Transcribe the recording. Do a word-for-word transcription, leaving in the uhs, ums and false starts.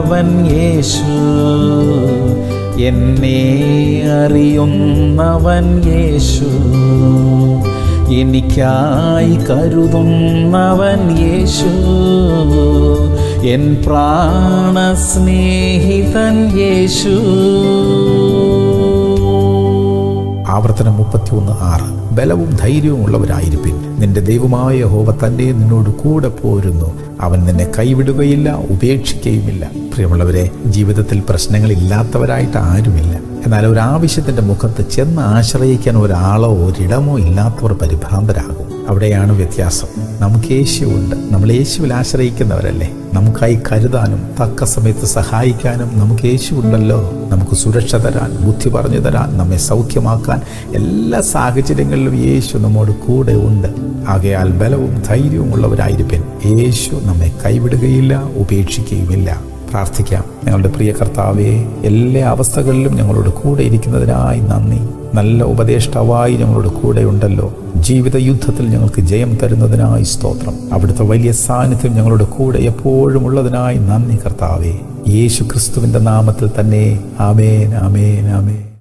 അറിയുന്നവൻ യേശു, എന്നെ അറിയുന്നവൻ യേശു, എനിക്കായി കരുതുന്നവൻ യേശു, എൻ പ്രാണസ്നേഹിതൻ യേശു. ആവർത്തനം മുപ്പത്തിയൊന്ന് ആറ്. ബലവും ധൈര്യവും ഉള്ളവരായിരിപ്പിൻ, നിന്റെ ദൈവമായ യഹോവ തന്നെ നിന്നോട് കൂടെ പോരുന്നു, അവൻ നിന്നെ കൈവിടുകയില്ല, ഉപേക്ഷിക്കുകയുമില്ല. പ്രിയമുള്ളവരെ, ജീവിതത്തിൽ പ്രശ്നങ്ങളില്ലാത്തവരായിട്ട് ആരുമില്ല. എന്നാൽ ഒരാവശ്യത്തിൻ്റെ മുഖത്ത് ചെന്ന് ആശ്രയിക്കാൻ ഒരാളോ ഒരിടമോ ഇല്ലാത്തവർ പരിഭ്രാന്തരാകും. അവിടെയാണ് വ്യത്യാസം. നമുക്ക് യേശുവുണ്ട്, നമ്മൾ യേശുവിൽ ആശ്രയിക്കുന്നവരല്ലേ. നമുക്കായി കരുതാനും തക്ക സമയത്ത് സഹായിക്കാനും നമുക്ക് യേശുവുണ്ടല്ലോ. നമുക്ക് സുരക്ഷ തരാൻ, ബുദ്ധി പറഞ്ഞു തരാൻ, നമ്മെ സൗഖ്യമാക്കാൻ എല്ലാ സാഹചര്യങ്ങളിലും യേശു നമ്മോട് കൂടെ ഉണ്ട്. ആകയാൽ ബലവും ധൈര്യവും ഉള്ളവരായിരിക്കും. യേശു നമ്മെ കൈവിടുകയില്ല, ഉപേക്ഷിക്കുകയുമില്ല. പ്രാർത്ഥിക്കാം. ഞങ്ങളുടെ പ്രിയ കർത്താവേ, എല്ലാ അവസ്ഥകളിലും ഞങ്ങളോട് കൂടെ ഇരിക്കുന്നതിനായി നന്ദി. നല്ല ഉപദേഷ്ടാവായി ഞങ്ങളോട് കൂടെ ഉണ്ടല്ലോ. ജീവിത യുദ്ധത്തിൽ ഞങ്ങൾക്ക് ജയം തരുന്നതിനായി സ്തോത്രം. അവിടുത്തെ വലിയ സാന്നിധ്യം ഞങ്ങളുടെ കൂടെ എപ്പോഴും ഉള്ളതിനായി നന്ദി കർത്താവേ. യേശു ക്രിസ്തുവിന്റെ നാമത്തിൽ തന്നെ. ആമേൻ, ആമേൻ, ആമേൻ.